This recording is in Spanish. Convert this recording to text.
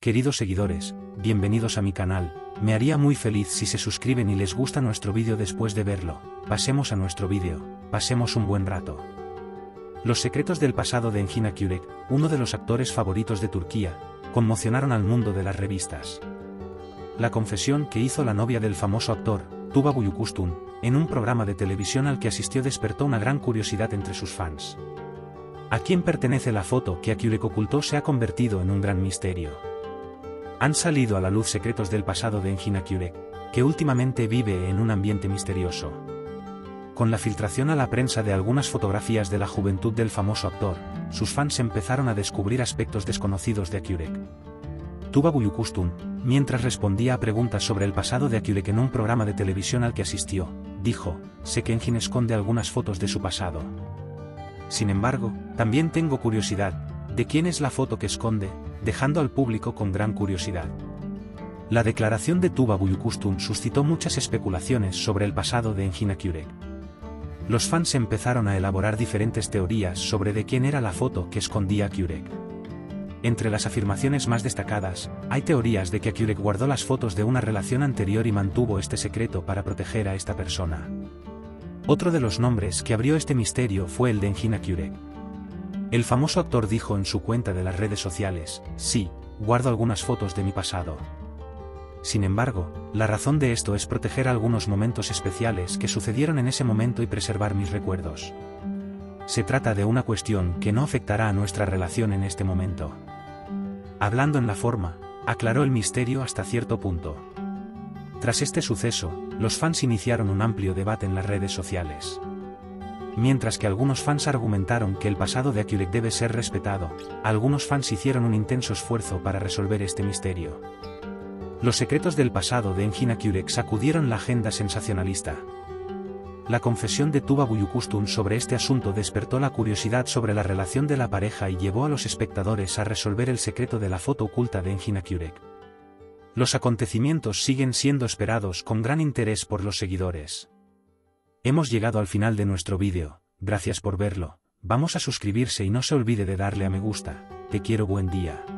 Queridos seguidores, bienvenidos a mi canal. Me haría muy feliz si se suscriben y les gusta nuestro vídeo después de verlo. Pasemos a nuestro vídeo, pasemos un buen rato. Los secretos del pasado de Engin Akyürek, uno de los actores favoritos de Turquía, conmocionaron al mundo de las revistas. La confesión que hizo la novia del famoso actor, Tuba Büyüküstün, en un programa de televisión al que asistió despertó una gran curiosidad entre sus fans. ¿A quién pertenece la foto que Akyürek ocultó? Se ha convertido en un gran misterio. Han salido a la luz secretos del pasado de Engin Akyürek, que últimamente vive en un ambiente misterioso. Con la filtración a la prensa de algunas fotografías de la juventud del famoso actor, sus fans empezaron a descubrir aspectos desconocidos de Akyürek. Tuba Büyüküstün, mientras respondía a preguntas sobre el pasado de Akyürek en un programa de televisión al que asistió, dijo: "Sé que Engin esconde algunas fotos de su pasado. Sin embargo, también tengo curiosidad, ¿de quién es la foto que esconde?", dejando al público con gran curiosidad. La declaración de Tuba Büyüküstün suscitó muchas especulaciones sobre el pasado de Engin Akyürek. Los fans empezaron a elaborar diferentes teorías sobre de quién era la foto que escondía Akyürek. Entre las afirmaciones más destacadas, hay teorías de que Akyürek guardó las fotos de una relación anterior y mantuvo este secreto para proteger a esta persona. Otro de los nombres que abrió este misterio fue el de Engin Akyürek. El famoso actor dijo en su cuenta de las redes sociales: "Sí, guardo algunas fotos de mi pasado. Sin embargo, la razón de esto es proteger algunos momentos especiales que sucedieron en ese momento y preservar mis recuerdos. Se trata de una cuestión que no afectará a nuestra relación en este momento". Hablando en la forma, aclaró el misterio hasta cierto punto. Tras este suceso, los fans iniciaron un amplio debate en las redes sociales. Mientras que algunos fans argumentaron que el pasado de Akyürek debe ser respetado, algunos fans hicieron un intenso esfuerzo para resolver este misterio. Los secretos del pasado de Engin Akyürek sacudieron la agenda sensacionalista. La confesión de Tuba Büyüküstün sobre este asunto despertó la curiosidad sobre la relación de la pareja y llevó a los espectadores a resolver el secreto de la foto oculta de Engin Akyürek. Los acontecimientos siguen siendo esperados con gran interés por los seguidores. Hemos llegado al final de nuestro vídeo, gracias por verlo, vamos a suscribirse y no se olvide de darle a me gusta. Te quiero, buen día.